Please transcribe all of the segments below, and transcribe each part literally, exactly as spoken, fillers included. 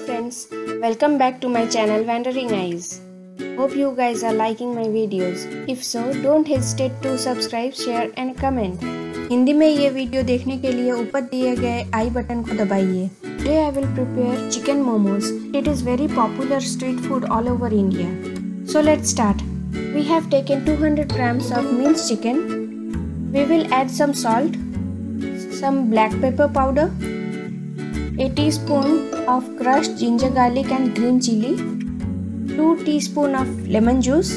friends, welcome back to my channel Wandering Eyes. Hope you guys are liking my videos. If so, don't hesitate to subscribe, share and comment. Hindi में ये video देखने के लिए ऊपर दिए गए आई button को दबाइए. Today I will prepare chicken momos. It is very popular street food all over India. So let's start. We have taken two hundred grams of minced chicken. We will add some salt, some black pepper powder, a teaspoon of crushed ginger garlic and green chilli, two teaspoons of lemon juice,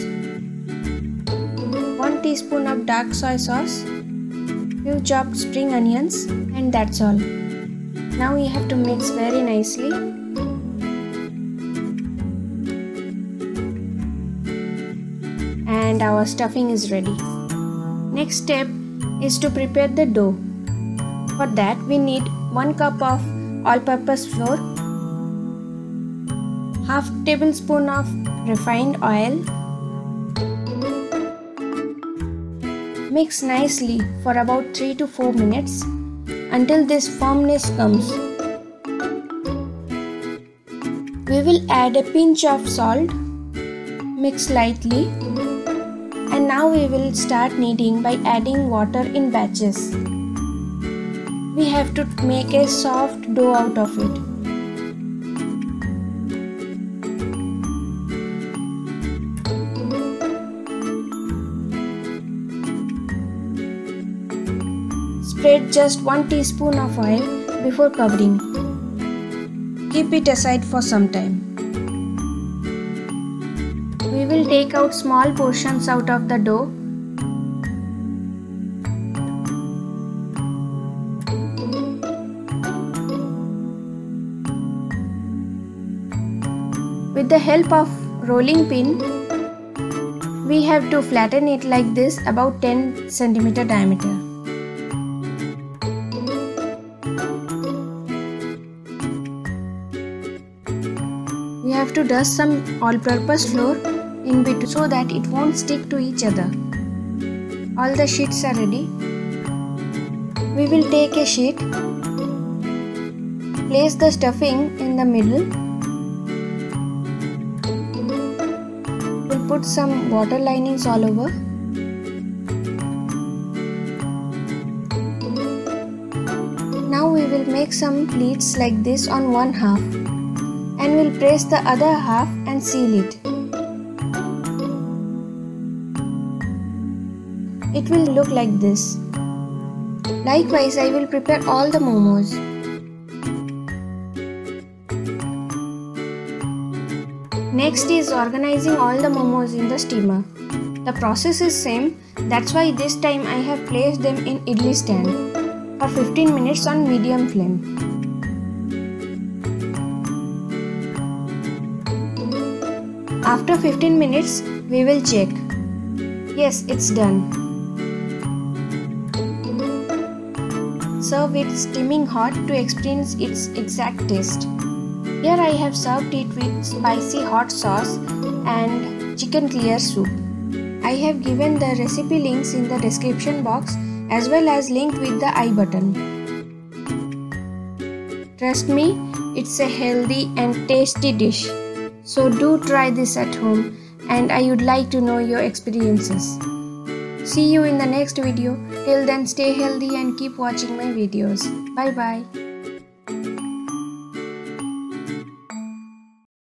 one teaspoon of dark soy sauce, few chopped spring onions, and that's all. Now we have to mix very nicely. And our stuffing is ready. Next step is to prepare the dough. For that we need one cup of all-purpose flour, half tablespoon of refined oil. Mix nicely for about three to four minutes until this firmness comes. We will add a pinch of salt, mix lightly, and now we will start kneading by adding water in batches. We have to make a soft dough out of it. Spread just one teaspoon of oil before covering. Keep it aside for some time. We will take out small portions out of the dough. With the help of rolling pin, we have to flatten it like this, about ten centimeter diameter. We have to dust some all-purpose flour in between so that it won't stick to each other. All the sheets are ready. We will take a sheet, place the stuffing in the middle. Put some water linings all over. Now we will make some pleats like this on one half and we'll press the other half and seal it. It will look like this. Likewise, I will prepare all the momos. Next is organizing all the momos in the steamer. The process is same, that's why this time I have placed them in idli stand for fifteen minutes on medium flame. After fifteen minutes, we will check. Yes, it's done. Serve it steaming hot to experience its exact taste. Here I have served it with spicy hot sauce and chicken clear soup. I have given the recipe links in the description box as well as linked with the I button. Trust me, it's a healthy and tasty dish. So do try this at home and I would like to know your experiences. See you in the next video. Till then, stay healthy and keep watching my videos. Bye bye.